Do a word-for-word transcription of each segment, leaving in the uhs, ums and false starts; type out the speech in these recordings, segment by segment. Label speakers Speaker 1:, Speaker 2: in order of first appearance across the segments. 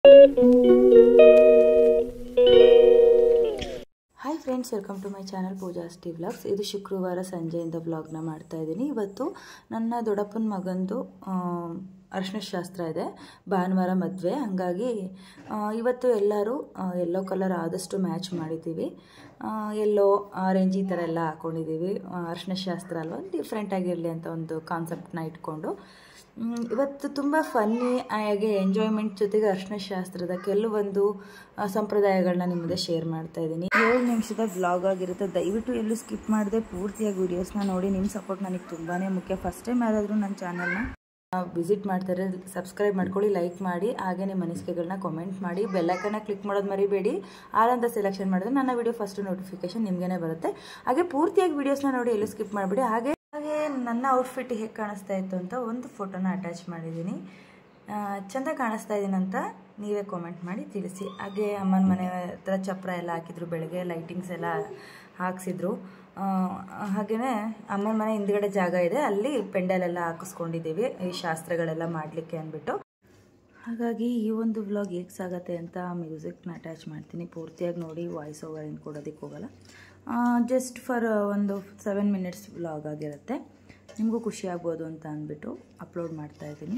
Speaker 1: Hi friends, welcome to my channel Pooja's T vlogs. ಇದು ಶುಕ್ರವಾರ ಸಂಜೆಯಿಂದ ವ್ಲಾಗ್ನ ಮಾಡ್ತಾ ಇದ್ದೀನಿ. ಇವತ್ತು ನನ್ನ ದೊಡ್ಡಪ್ಪನ ಮಗಂದು ಅರಿಶಿನ ಶಾಸ್ತ್ರ ಇದೆ. ಭಾನುವಾರ ಮದುವೆ, ಹಾಗಾಗಿ ಇವತ್ತು ಎಲ್ಲರೂ ಯೆಲ್ಲೋ ಕಲರ್ ಆದಷ್ಟು ಮ್ಯಾಚ್ ಮಾಡಿದ್ದೀವಿ. ಯೆಲ್ಲೋ ಆರೆಂಜ್ ಈ ಥರ ಎಲ್ಲ ಹಾಕ್ಕೊಂಡಿದ್ದೀವಿ. ಅರಿಶಿನ ಶಾಸ್ತ್ರ ಅಲ್ವಾ, ಡಿಫ್ರೆಂಟ್ ಆಗಿರಲಿ ಅಂತ ಒಂದು ಕಾನ್ಸೆಪ್ಟನ್ನ ಇಟ್ಕೊಂಡು ಇವತ್ತು ತುಂಬ ಫನ್ನಿ ಆಗಿ ಎಂಜಾಯ್ಮೆಂಟ್ ಜೊತೆಗೆ ಅರಿಶಿನ ಶಾಸ್ತ್ರದ ಕೆಲವೊಂದು ಸಂಪ್ರದಾಯಗಳನ್ನ ನಿಮ್ಮ ಮುಂದೆ ಶೇರ್ ಮಾಡ್ತಾ ಇದ್ದೀನಿ. ಏಳು ನಿಮಿಷದ ವ್ಲಾಗ್ ಆಗಿರುತ್ತೆ. ದಯವಿಟ್ಟು ಎಲ್ಲೂ ಸ್ಕಿಪ್ ಮಾಡದೆ ಪೂರ್ತಿಯಾಗಿ ವೀಡಿಯೋಸ್ನ ನೋಡಿ. ನಿಮ್ಮ ಸಪೋರ್ಟ್ ನನಗೆ ತುಂಬಾ ಮುಖ್ಯ. ಫಸ್ಟ್ ಟೈಮ್ ಯಾರಾದರೂ ನನ್ನ ಚಾನಲ್ನ ವಿಸಿಟ್ ಮಾಡ್ತಾರೆ, ಸಬ್ಸ್ಕ್ರೈಬ್ ಮಾಡ್ಕೊಳ್ಳಿ, ಲೈಕ್ ಮಾಡಿ, ಹಾಗೆ ನಿಮ್ಮ ಅನಿಸಿಕೆಗಳನ್ನ ಕಾಮೆಂಟ್ ಮಾಡಿ. ಬೆಲ್ಲೈಕನ್ನ ಕ್ಲಿಕ್ ಮಾಡೋದು ಮರಿಬೇಡಿ. ಆಲ್ ಅಂತ ಸೆಲೆಕ್ಷನ್ ಮಾಡಿದ್ರೆ ನನ್ನ ವಿಡಿಯೋ ಫಸ್ಟ್ ನೋಟಿಫಿಕೇಶನ್ ನಿಮಗೇನೆ ಬರುತ್ತೆ. ಹಾಗೆ ಪೂರ್ತಿಯಾಗಿ ವೀಡಿಯೋಸ್ನ ನೋಡಿ, ಎಲ್ಲೂ ಸ್ಕಿಪ್ ಮಾಡಿಬಿಡಿ. ಹಾಗೆ ಹಾಗೆ ನನ್ನ ಔಟ್ಫಿಟ್ ಹೇಗೆ ಕಾಣಿಸ್ತಾ ಇತ್ತು ಅಂತ ಒಂದು ಫೋಟೋನ ಅಟ್ಯಾಚ್ ಮಾಡಿದ್ದೀನಿ. ಚೆಂದ ಕಾಣಿಸ್ತಾ ಇದ್ದೀನಂತ ನೀವೇ ಕಾಮೆಂಟ್ ಮಾಡಿ ತಿಳಿಸಿ. ಹಾಗೆ ಅಮ್ಮನ ಮನೆ ಹತ್ರ ಚಪ್ರ ಎಲ್ಲ ಹಾಕಿದ್ರು, ಬೆಳಗ್ಗೆ ಲೈಟಿಂಗ್ಸ್ ಎಲ್ಲ ಹಾಕ್ಸಿದ್ರು. ಹಾಗೆಯೇ ಅಮ್ಮನ ಮನೆ ಹಿಂದ್ಗಡೆ ಜಾಗ ಇದೆ, ಅಲ್ಲಿ ಪೆಂಡಲೆಲ್ಲ ಹಾಕಿಸ್ಕೊಂಡಿದ್ದೀವಿ ಈ ಶಾಸ್ತ್ರಗಳೆಲ್ಲ ಮಾಡಲಿಕ್ಕೆ ಅಂದ್ಬಿಟ್ಟು. ಹಾಗಾಗಿ ಈ ಒಂದು ವ್ಲಾಗ್ ಹೇಗೆ ಸಾಗತ್ತೆ ಅಂತ ಮ್ಯೂಸಿಕ್ನ ಅಟ್ಯಾಚ್ ಮಾಡ್ತೀನಿ. ಪೂರ್ತಿಯಾಗಿ ನೋಡಿ, ವಾಯ್ಸ್ ಓವರ್ ಏನು ಕೊಡೋದಕ್ಕೆ ಹೋಗಲ್ಲ. ಜಸ್ಟ್ ಫಾರ್ ಒಂದು ಸೆವೆನ್ ಮಿನಿಟ್ಸ್ ವ್ಲಾಗ್ ಆಗಿರುತ್ತೆ. ನಿಮಗೂ ಖುಷಿ ಆಗ್ಬೋದು ಅಂತ ಅಂದ್ಬಿಟ್ಟು ಅಪ್ಲೋಡ್ ಮಾಡ್ತಾ ಇದ್ದೀನಿ.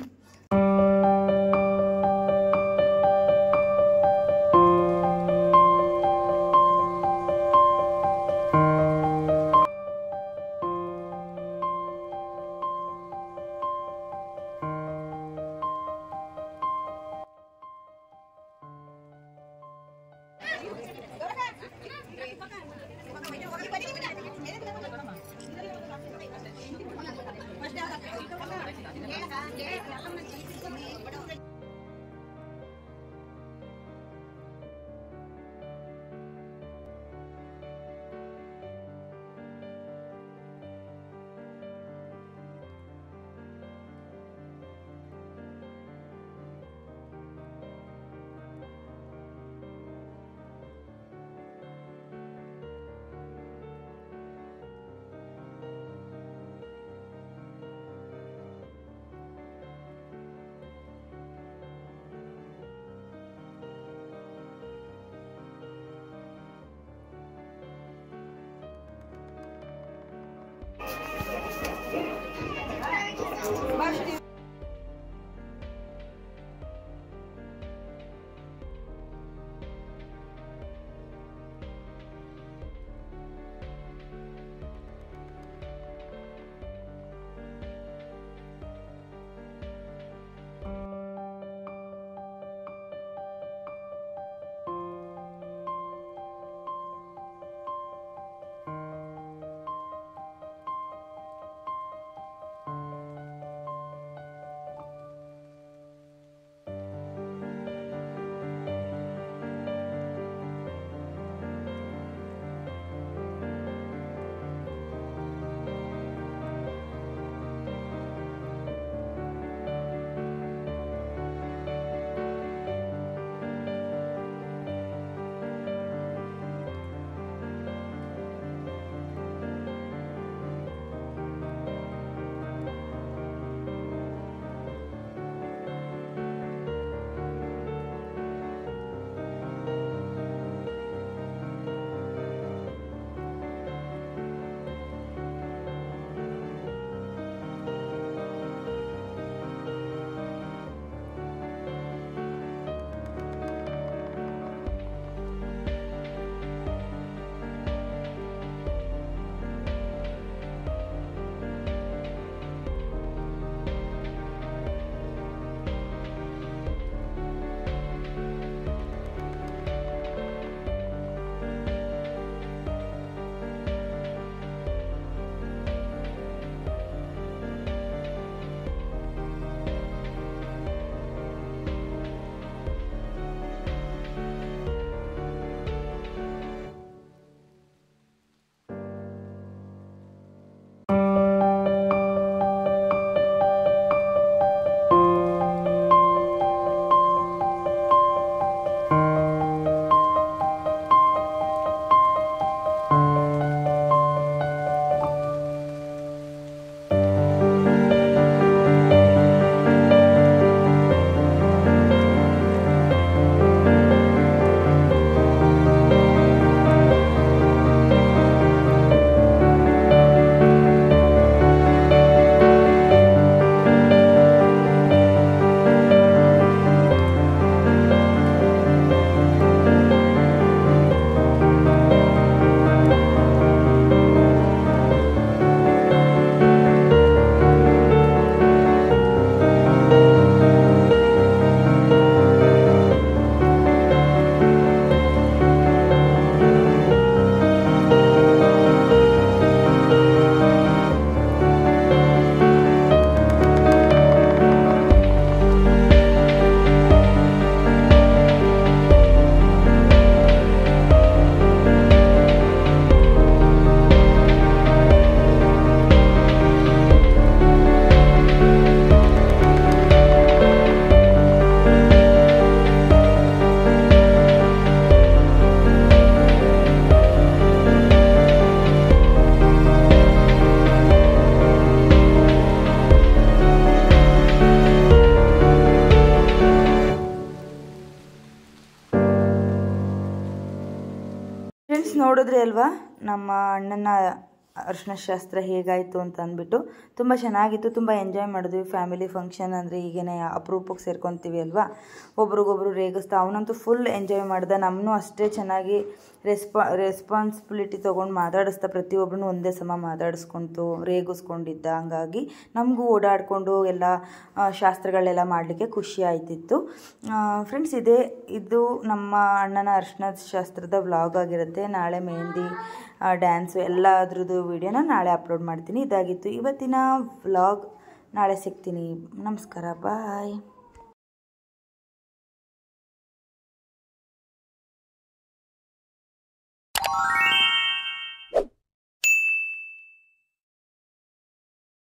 Speaker 1: ಫ್ರೆಂಡ್ಸ್ ನೋಡಿದ್ರಿ ಅಲ್ವಾ ನಮ್ಮ ಅಣ್ಣನ ಅರಿಶಿನ ಶಾಸ್ತ್ರ ಹೇಗಾಯಿತು ಅಂತ ಅಂದ್ಬಿಟ್ಟು ತುಂಬ ಚೆನ್ನಾಗಿತ್ತು. ತುಂಬ ಎಂಜಾಯ್ ಮಾಡಿದ್ವಿ. ಫ್ಯಾಮಿಲಿ ಫಂಕ್ಷನ್ ಅಂದರೆ ಈಗೇನೆ ಅಪರೂಪಕ್ಕೆ ಸೇರ್ಕೊತೀವಿ ಅಲ್ವಾ, ಒಬ್ರಿಗೊಬ್ರು ರೇಗಿಸ್ತಾ ಅವನಂತೂ ಫುಲ್ ಎಂಜಾಯ್ ಮಾಡ್ದೆ. ನಮ್ಮನ್ನೂ ಅಷ್ಟೇ ಚೆನ್ನಾಗಿ ರೆಸ್ಪಾ ರೆಸ್ಪಾನ್ಸಿಬಿಲಿಟಿ ತೊಗೊಂಡು ಮಾತಾಡಿಸ್ತಾ ಪ್ರತಿಯೊಬ್ಬರನ್ನೂ ಒಂದೇ ಸಮ ಮಾತಾಡಿಸ್ಕೊಂತು ರೇಗಿಸ್ಕೊಂಡಿದ್ದ. ಹಂಗಾಗಿ ನಮಗೂ ಓಡಾಡಿಕೊಂಡು ಎಲ್ಲ ಶಾಸ್ತ್ರಗಳೆಲ್ಲ ಮಾಡಲಿಕ್ಕೆ ಖುಷಿ ಆಯ್ತಿತ್ತು. ಫ್ರೆಂಡ್ಸ್, ಇದೇ ಇದು ನಮ್ಮ ಅಣ್ಣನ ಅರಿಶಿನ ಶಾಸ್ತ್ರದ ವ್ಲಾಗ್ ಆಗಿರುತ್ತೆ. ನಾಳೆ ಮೆಹಂದಿ ಡ್ಯಾನ್ಸು ಎಲ್ಲ ಅದ್ರದ್ದು ವಿಡಿಯೋನ ನಾಳೆ ಅಪ್ಲೋಡ್ ಮಾಡ್ತೀನಿ. ಇದಾಗಿತ್ತು ಇವತ್ತಿನ ವ್ಲಾಗ್. ನಾಳೆ ಸಿಗ್ತೀನಿ. ನಮಸ್ಕಾರ, ಬಾಯ್.